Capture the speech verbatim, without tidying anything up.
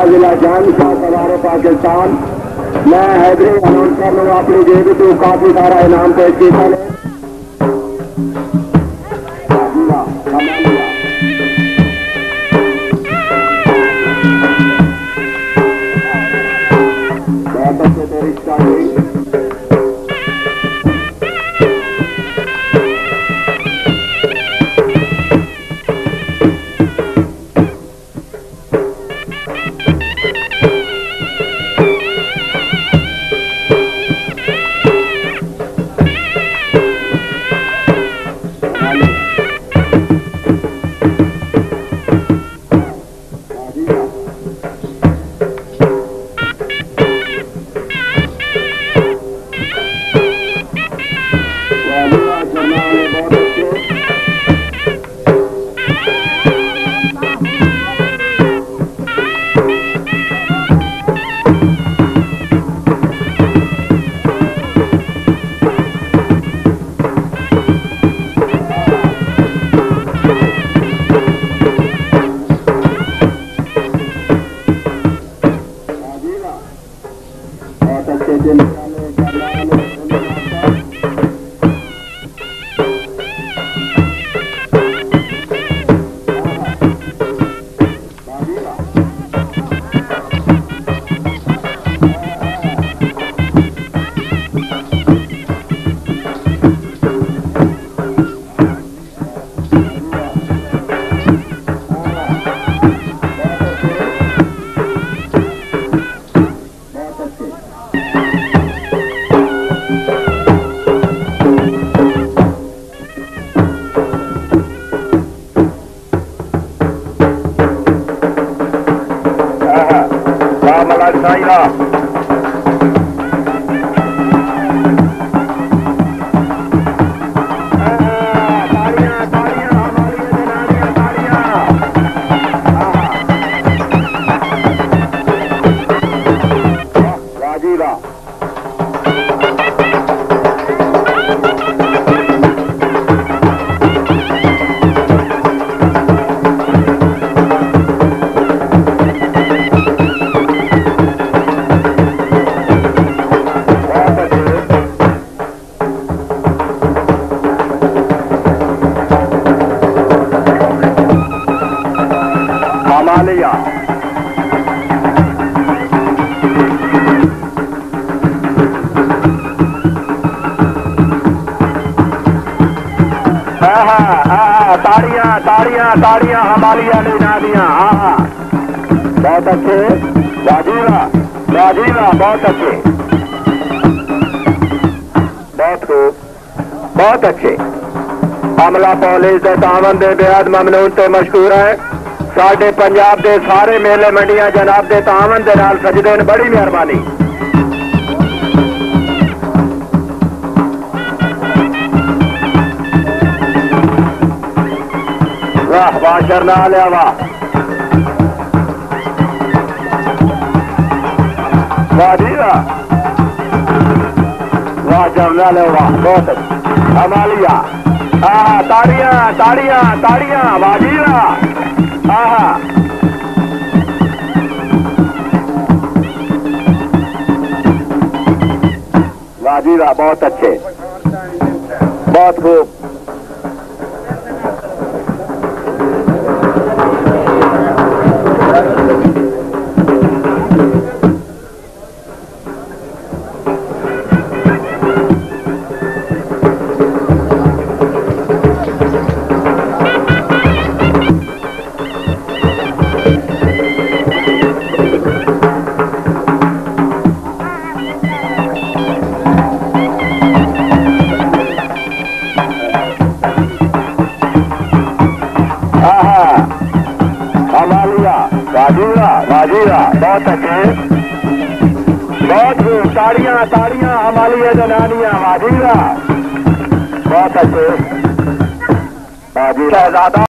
हमारा जिला जानशाह सवार पाकिस्तान। मैं हैदरी अनाउंस कर लूँगा अपनी जेब तो काफी सारा इनाम पेश किया है। बहुत अच्छे से रिश्ता ताड़ियां ताड़ियां ताड़ियां हमालिया ने ना दिया। हाँ बहुत अच्छे वाजीरा वाजीरा बहुत अच्छे बहुत खूब बहुत अच्छे। अमला पुलिस के तावन दे बेहद ममनून ते मशहूर है। साडे पंजाब दे सारे मेले मंडियां जनाब दे तावन दे नाल सजदे ने। बड़ी मेहरबानी। वाह वाह शरना लिया वाह वाह जी वाह वाह शरना लिया वाह बहुत अच्छा। हमालिया हाँ ताड़ियां ताड़ियां ताड़ियां वाह जी वाह। हाँ वाह जी वाह बहुत अच्छे बहुत खूब। वाजीरा वाजीरा बहुत अच्छे बहुत ताड़ियां ताड़ियां हमारी जनानियां वाजीरा बहुत अच्छे। वाजी शहजादा